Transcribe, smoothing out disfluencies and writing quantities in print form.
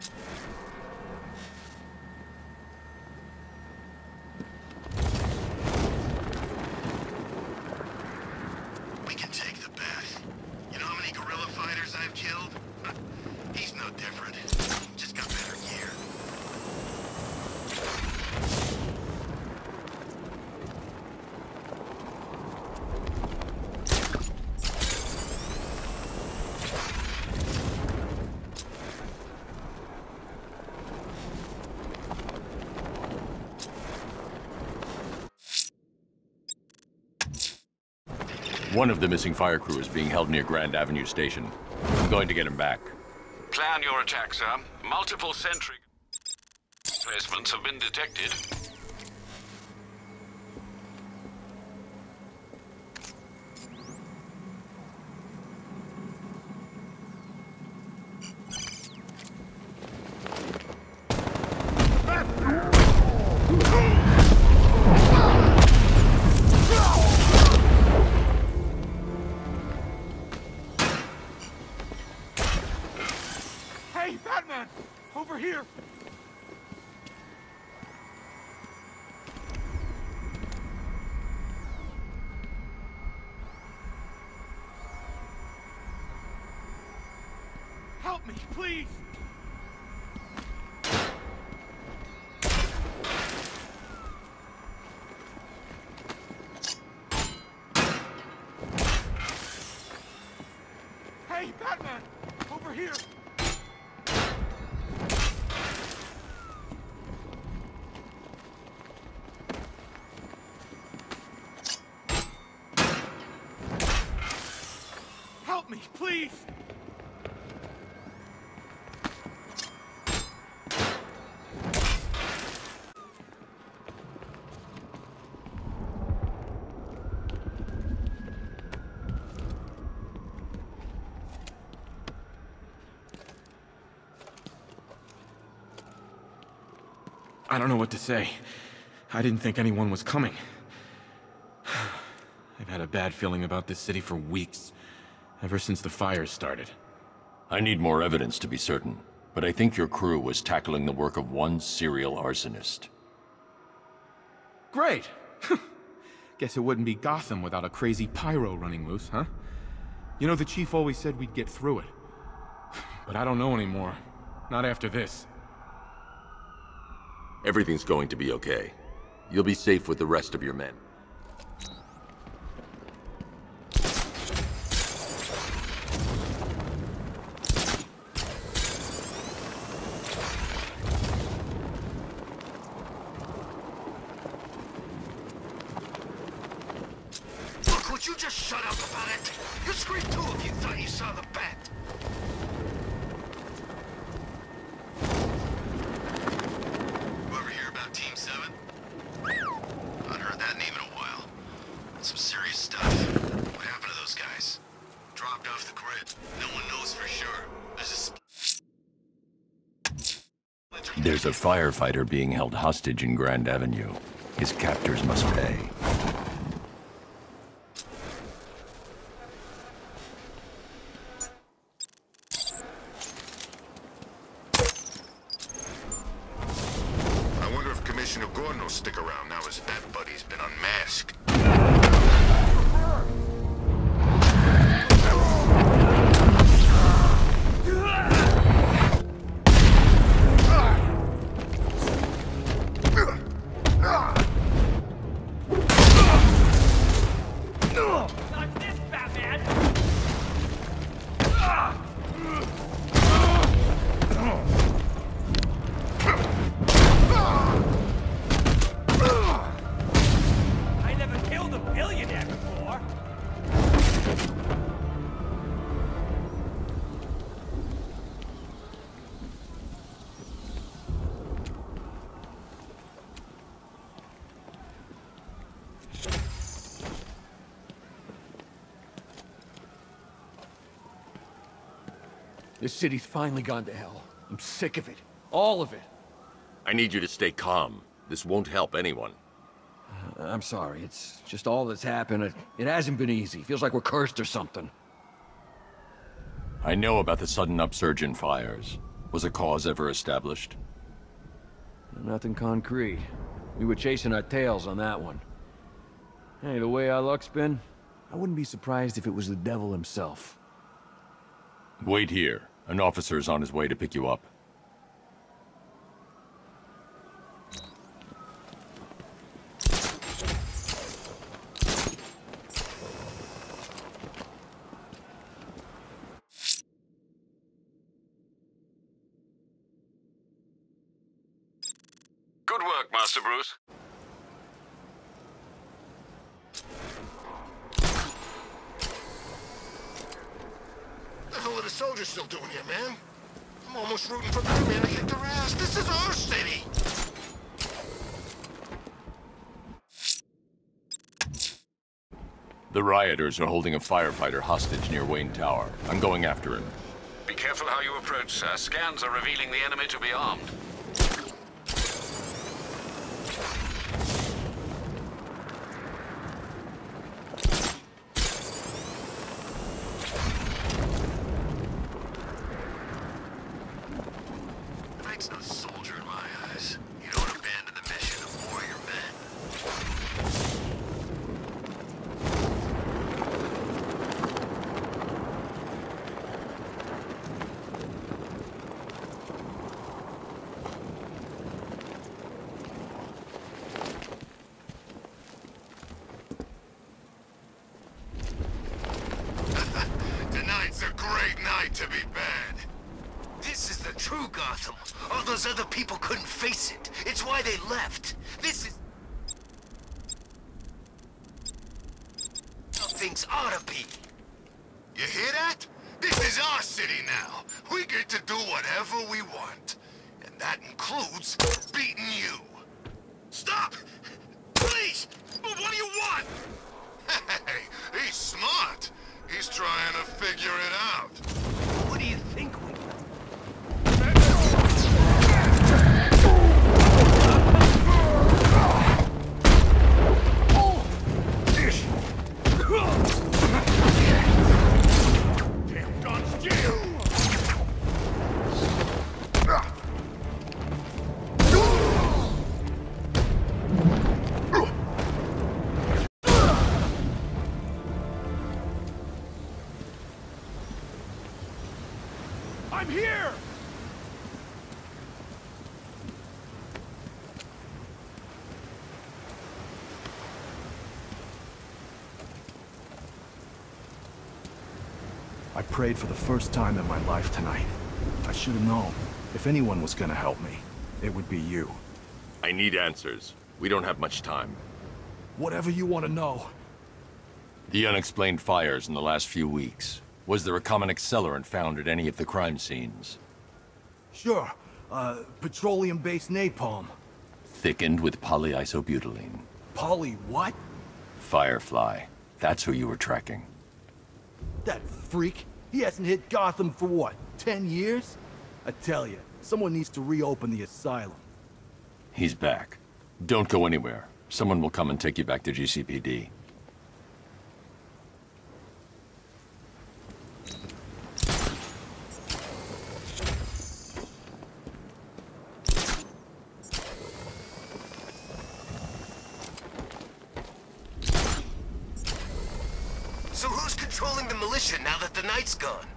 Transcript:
We can take the bet. You know how many guerrilla fighters I've killed? He's no different. Just got better gear. One of the missing fire crew is being held near Grand Avenue Station. I'm going to get him back. Plan your attack, sir. Multiple sentry placements have been detected. Hey, Batman! Over here! Help me, please! Hey, Batman! Over here! Help me, please! I don't know what to say. I didn't think anyone was coming. I've had a bad feeling about this city for weeks. Ever since the fires started. I need more evidence to be certain, but I think your crew was tackling the work of one serial arsonist. Great! Guess it wouldn't be Gotham without a crazy pyro running loose, huh? You know, the chief always said we'd get through it. But I don't know anymore. Not after this. Everything's going to be okay. You'll be safe with the rest of your men. Look, would you just shut up about it? You screamed too if you thought you saw the bat. You ever hear about Team 7? I've heard that name in a while. That's some serious stuff. What happened to those guys? Dropped off the grid. No one knows for sure. There's a firefighter being held hostage in Grand Avenue. His captors must pay. I wonder if Commissioner Gordon will stick around now his bat buddy's been unmasked. Not this, Batman! I never killed a billionaire before! This city's finally gone to hell. I'm sick of it. All of it. I need you to stay calm. This won't help anyone. I'm sorry. It's just all that's happened. It hasn't been easy. Feels like we're cursed or something. I know about the sudden upsurge in fires. Was a cause ever established? Nothing concrete. We were chasing our tails on that one. Hey, the way our luck's been, I wouldn't be surprised if it was the devil himself. Wait here. An officer's on his way to pick you up. Good work, Master Bruce. What the hell are the soldiers still doing here, man? I'm almost rooting for Batman to kick their ass. This is our city! The rioters are holding a firefighter hostage near Wayne Tower. I'm going after him. Be careful how you approach, sir. Scans are revealing the enemy to be armed. Knight's no soldier in my eyes. You don't abandon the mission of warrior men. Tonight's a great night to be bad. This is the true Gotham. All those other people couldn't face it. It's why they left. This is how things ought to be. You hear that? This is our city now. We get to do whatever we want. And that includes beating you. Stop! Please! But what do you want? Hey, he's smart. He's trying to figure it out. What do you think we... Damn guns, Jim! I'm here! I prayed for the first time in my life tonight. I should have known. If anyone was gonna help me, it would be you. I need answers. We don't have much time. Whatever you want to know. The unexplained fires in the last few weeks. Was there a common accelerant found at any of the crime scenes? Sure. Petroleum-based napalm. Thickened with polyisobutylene. Polly what? Firefly. That's who you were tracking. That freak? He hasn't hit Gotham for what, 10 years? I tell you, someone needs to reopen the asylum. He's back. Don't go anywhere. Someone will come and take you back to GCPD. So who's controlling the militia now that the night's gone?